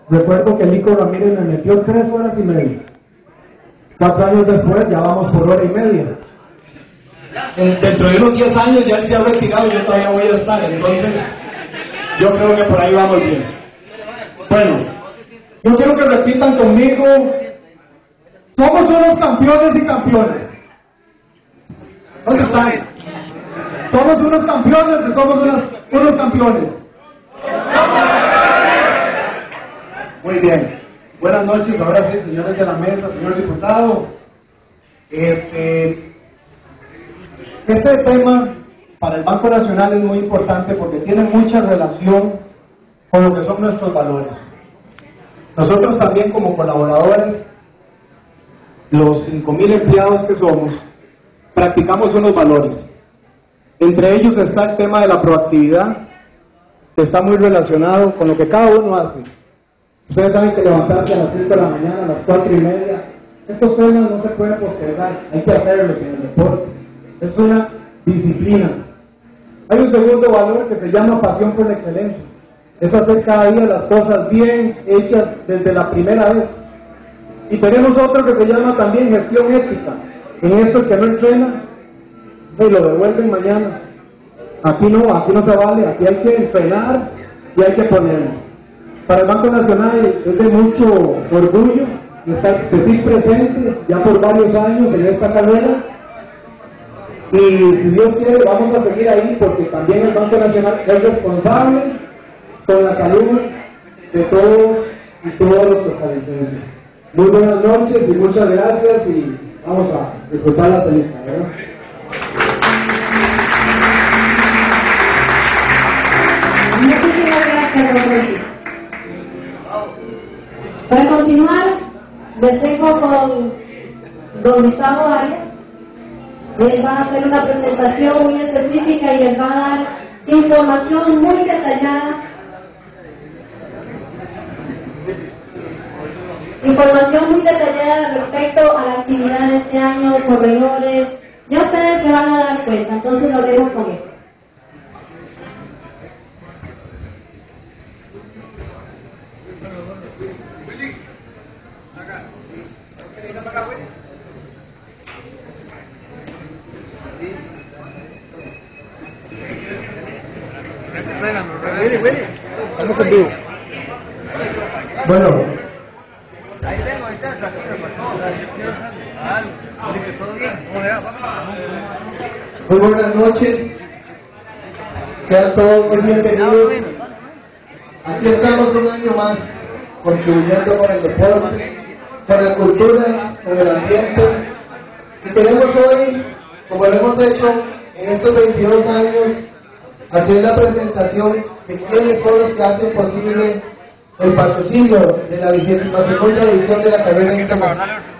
Recuerdo que Lico Ramírez me metió 3 horas y media. 4 años después ya vamos por hora y media. Dentro de unos 10 años ya él se ha retirado y yo todavía voy a estar. Entonces, yo creo que por ahí vamos bien. Bueno, yo quiero que repitan conmigo: somos unos campeones y campeones. ¿Dónde están? Somos unos campeones y somos unos campeones. Muy bien. Buenas noches, ahora sí, señores de la mesa, señor diputado. Este tema para el Banco Nacional es muy importante porque tiene mucha relación con lo que son nuestros valores. Nosotros también, como colaboradores, los 5,000 empleados que somos, practicamos unos valores. Entre ellos está el tema de la proactividad, que está muy relacionado con lo que cada uno hace. Ustedes saben que levantarse a las 5 de la mañana, a las 4 y media, estos temas no se pueden postergar, hay que hacerlos en el deporte. Es una disciplina. Hay un segundo valor que se llama pasión por la excelencia. Es hacer cada día las cosas bien hechas desde la primera vez. Y tenemos otro que se llama también gestión ética. En esto, el que no entrena, y lo devuelven mañana. Aquí no se vale, aquí hay que entrenar y hay que ponerlo. Para el Banco Nacional es de mucho orgullo decir presente ya por varios años en esta carrera. Y si Dios quiere, vamos a seguir ahí, porque también el Banco Nacional es responsable con la salud de todos y todos los costarricenses. Muy buenas noches y muchas gracias, y vamos a disfrutar la película, ¿verdad? Muchísimas gracias, don Luis. Para continuar, les dejo con don Gustavo Arias. Él va a hacer una presentación muy específica y les va a dar información muy detallada. Información muy detallada respecto a la actividad de este año, corredores. Ya ustedes se van a dar cuenta, entonces lo dejo con él. Bueno, muy buenas noches, sean todos muy bienvenidos. Aquí estamos un año más contribuyendo con el deporte, con la cultura, con el ambiente, y queremos hoy, como lo hemos hecho en estos 22 años, hacer la presentación de quiénes son los que hacen posible el patrocinio de la 22ª edición de la carrera internacional